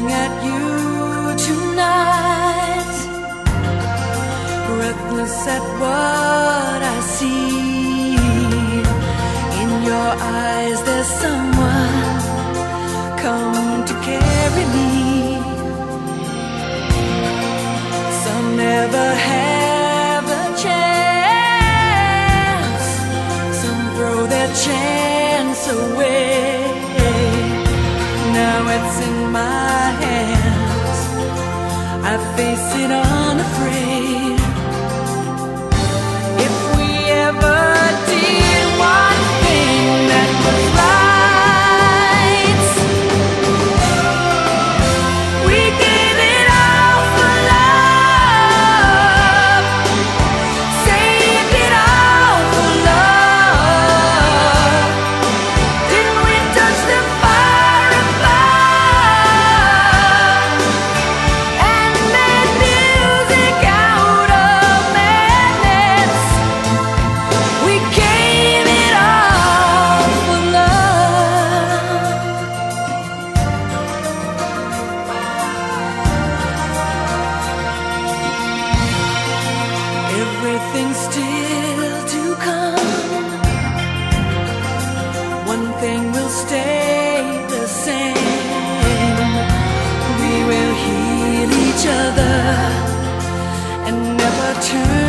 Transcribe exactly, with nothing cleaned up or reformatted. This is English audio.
looking at you tonight, breathless at what I see. In your eyes there's someone come to carry me. Some never have a chance, some throw their chance away. Now it's in my hands, I face it unafraid. If we ever did one thing that was right, we gave it all for love, saved it all for love. Didn't we touch the fire above and made music out of madness? We gave it all for love. Everything's still to come. One thing will stay the same. We will heal each other and never turn